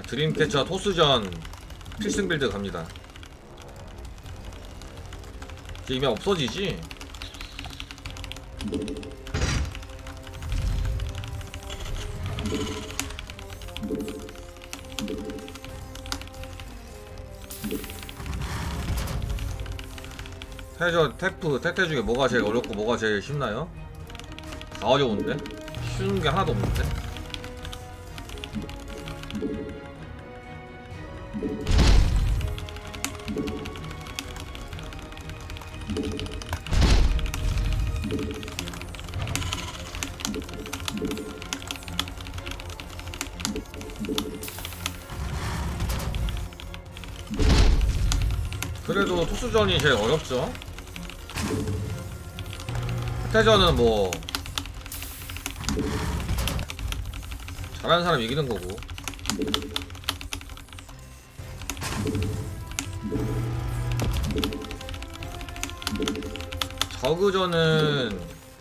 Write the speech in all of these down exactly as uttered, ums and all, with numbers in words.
드림캐쳐 토스전 필승 빌드 갑니다. 이제 이미 없어지지? 태저 태프 태태 중에 뭐가 제일 어렵고 뭐가 제일 쉽나요? 다 어려운데? 쉬운 게 하나도 없는데? 그래도 토스전이 제일 어렵죠? 태전은 뭐 잘하는 사람 이기는 거고. 저그전은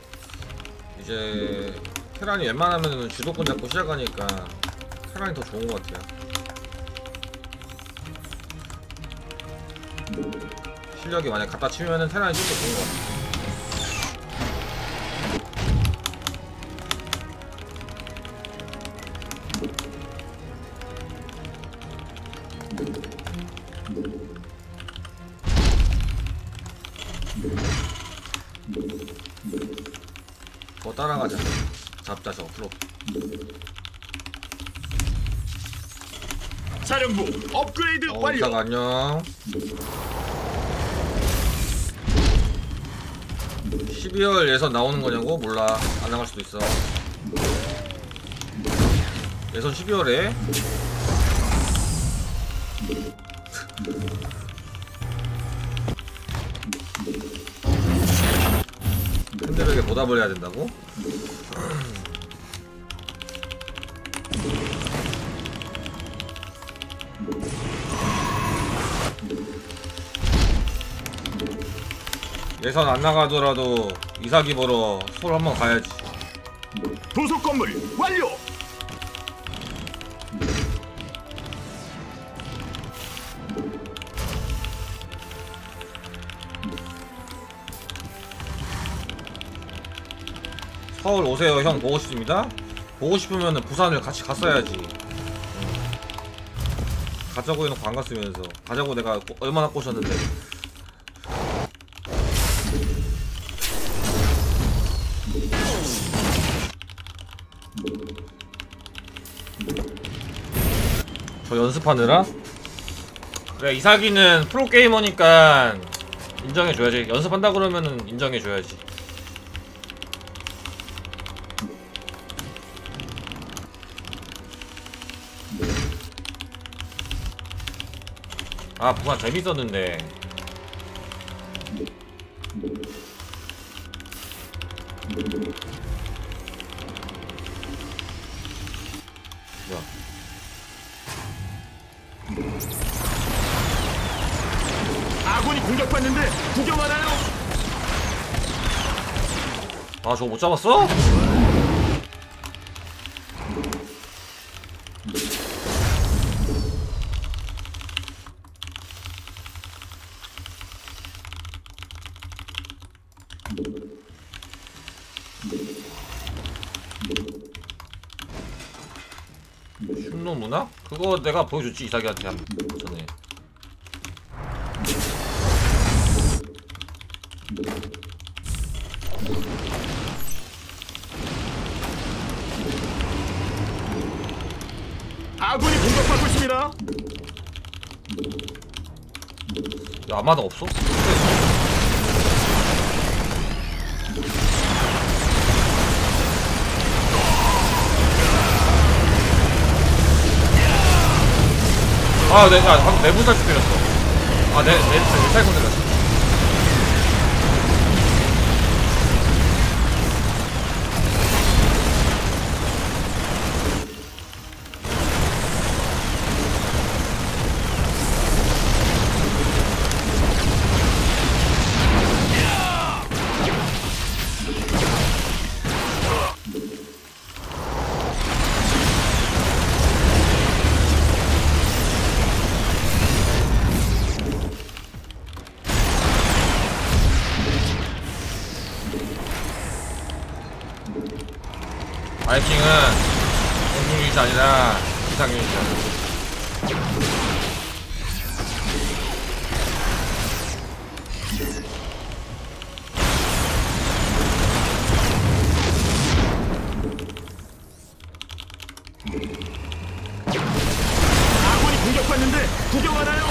이제 테란이 웬만하면 주도권 잡고 시작하니까 테란이 더 좋은 것 같아요. 실력이 만약 갖다 치면은 테란이 좀 더 좋은 것 같아요. 더 따라가자. 잡자 저 프로. 사령부 업그레이드 어, 완료. 이사가 안녕. 십이월 예선 나오는 거냐고? 몰라. 안 나갈 수도 있어. 예선 십이월에 팬들에게 보답을 해야 된다고? 예선 안 나가더라도 이사기 보러 서울 한번 가야지. 도서 건물 완료. 서울 오세요. 형 보고 싶습니다. 보고 싶으면 부산을 같이 갔어야지. 가자고 해놓고 안 갔으면서. 가자고 내가 얼마나 꼬셨는데. 저 연습하느라? 그래, 이사기는 프로게이머니까 인정해줘야지. 연습한다 그러면은 인정해줘야지. 아, 부산 재밌었는데. 뭐야? 아군이 공격받는데 구경하나요? 아, 저거 못 잡았어? 흉노 문화? 그거 내가 보여줬지, 이사기한테 한 전에. 아군이 공격받고 있습니다. 야, 아마도 없어? 아, 내, 야, 방금 내부 살수 때렸어. 아, 내, 내, 내 살고 때렸어. 바이킹은 공중 유닛이 아니라 기상 유닛이야. 아군이 공격받는데 구경하나요?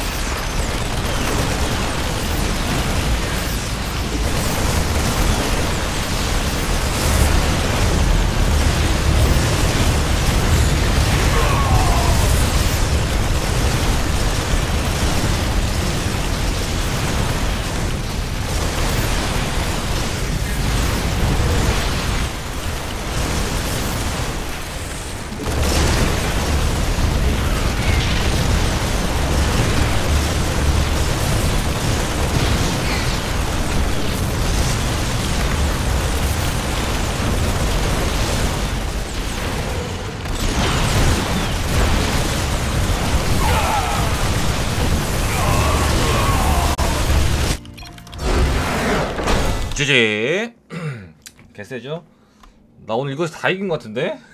지지. 개쎄죠? 나 오늘 이거 다 이긴 것 같은데?